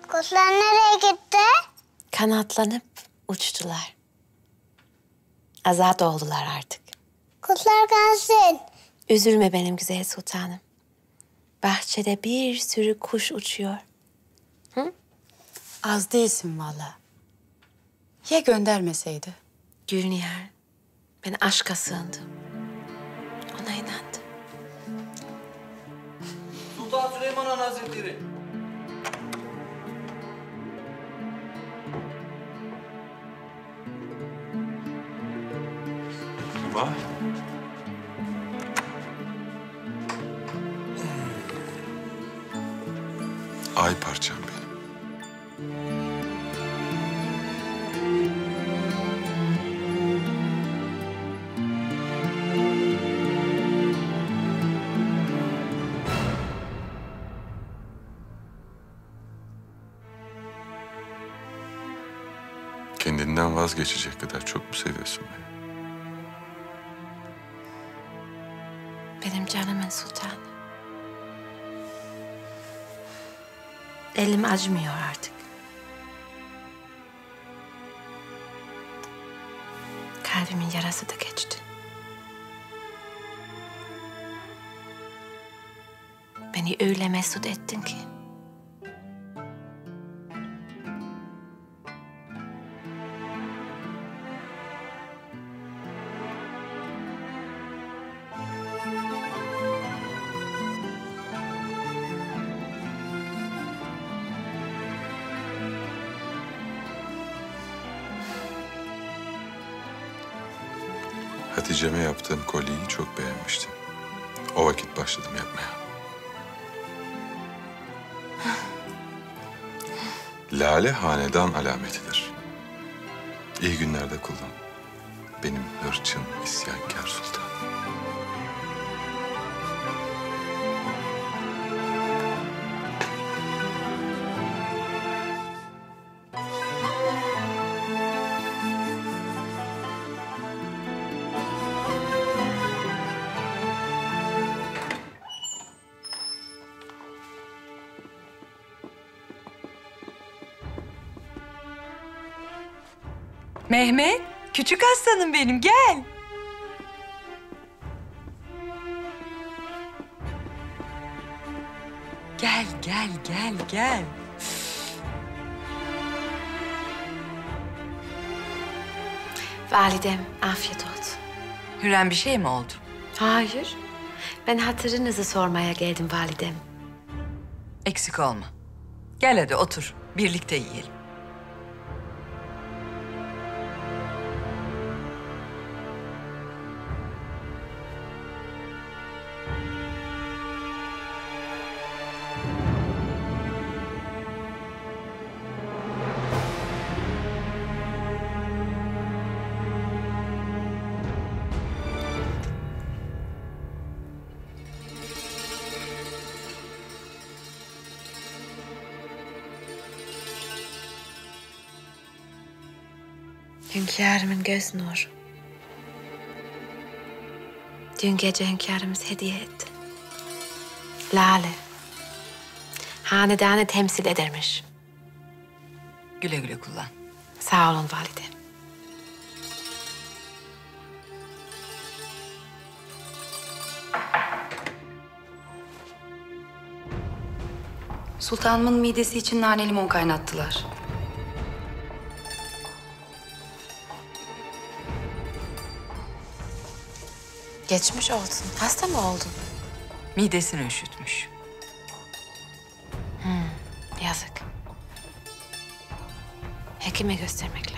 Kuşlar nereye gitti? Kanatlanıp uçtular. Azat oldular artık. Kuşlar gelsin. Üzülme benim güzel sultanım. Bahçede bir sürü kuş uçuyor. Az değilsin vallahi. Ya göndermeseydi? Gülnihar, ben aşka sığındım. Ona inandım. Sultan Süleyman Han Hazretleri. Baba. Ay parçam benim. Kendinden vazgeçecek kadar çok mu seviyorsun beni? Benim canımın sultanı. Elim acımıyor artık. Kalbimin yarası da geçti. Beni öyle mesut ettin ki. Hatice'me yaptığım kolyeyi çok beğenmiştim. O vakit başladım yapmaya. Lale hanedan alametidir. İyi günlerde kullan. Benim hırçın isyankar sultan. Mehmet, küçük aslanım benim, gel. Gel, gel, gel, gel. Validem, afiyet olsun. Hürrem bir şey mi oldu? Hayır. Ben hatırınızı sormaya geldim validem. Eksik olma. Gel hadi otur, birlikte yiyelim. Hünkârımın göz nuru. Dün gece hünkârımız hediye etti. Lale. Hanedanı temsil edermiş. Güle güle kullan. Sağ olun validem. Sultanımın midesi için nane limon kaynattılar. Geçmiş olsun. Hasta mı oldun? Midesini üşütmüş. Yazık. Hekime göstermek lazım.